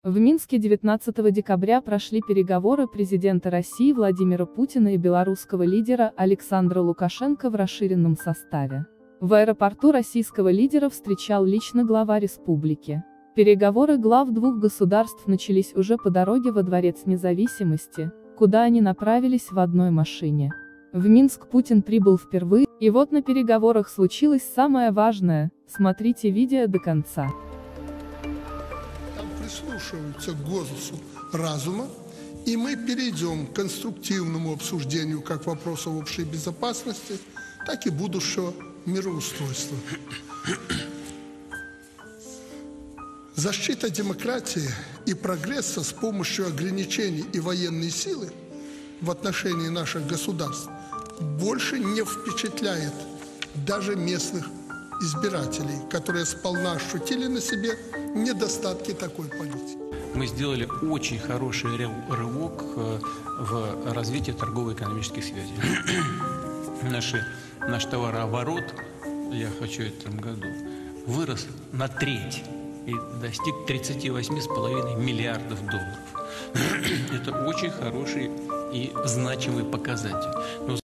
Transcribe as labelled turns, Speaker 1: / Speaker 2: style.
Speaker 1: В Минске 19 декабря прошли переговоры президента России Владимира Путина и белорусского лидера Александра Лукашенко в расширенном составе. В аэропорту российского лидера встречал лично глава республики. Переговоры глав двух государств начались уже по дороге во Дворец Независимости, куда они направились в одной машине. В Минск Путин прибыл впервые, и вот на переговорах случилось самое важное. Смотрите видео до конца.
Speaker 2: Прислушиваются к голосу разума, и мы перейдем к конструктивному обсуждению как вопросов общей безопасности, так и будущего мироустройства. Защита демократии и прогресса с помощью ограничений и военной силы в отношении наших государств больше не впечатляет даже местных избирателей, которые сполна ощутили на себе недостатки такой политики.
Speaker 3: Мы сделали очень хороший рывок в развитии торгово-экономических связей. Наш товарооборот, я хочу в этом году, вырос на треть и достиг 38,5 миллиардов долларов. Это очень хороший и значимый показатель.